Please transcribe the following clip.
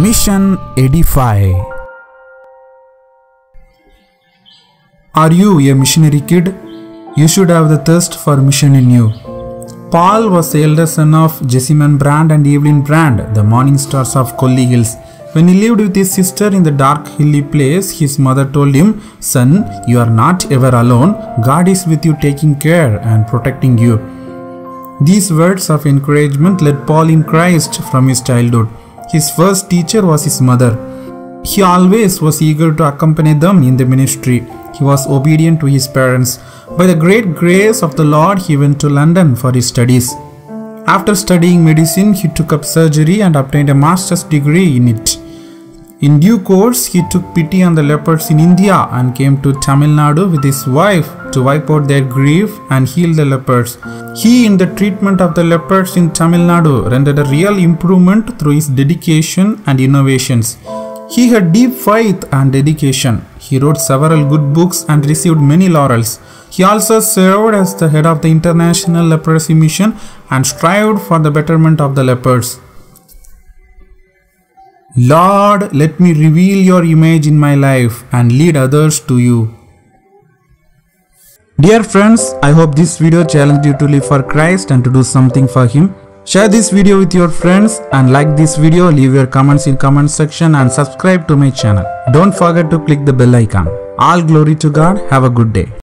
Mission Edify. Are you a missionary kid? You should have the thirst for mission in you. Paul was the elder son of Jessamine Brand and Evelyn Brand, the morning stars of Collie Hills. When he lived with his sister in the dark hilly place, his mother told him, "Son, you are not ever alone. God is with you, taking care and protecting you." These words of encouragement led Paul in Christ from his childhood. His first teacher was his mother. He always was eager to accompany them in the ministry. He was obedient to his parents. By the great grace of the Lord, he went to London for his studies. After studying medicine, he took up surgery and obtained a master's degree in it. In due course, he took pity on the lepers in India and came to Tamil Nadu with his wife to wipe out their grief and heal the lepers. He, in the treatment of the lepers in Tamil Nadu, rendered a real improvement through his dedication and innovations. He had deep faith and dedication. He wrote several good books and received many laurels. He also served as the head of the International Leprosy Mission and strived for the betterment of the lepers. Lord, let me reveal your image in my life and lead others to you. Dear friends, I hope this video challenged you to live for Christ and to do something for Him. Share this video with your friends and like this video, leave your comments in comment section and subscribe to my channel. Don't forget to click the bell icon. All glory to God. Have a good day.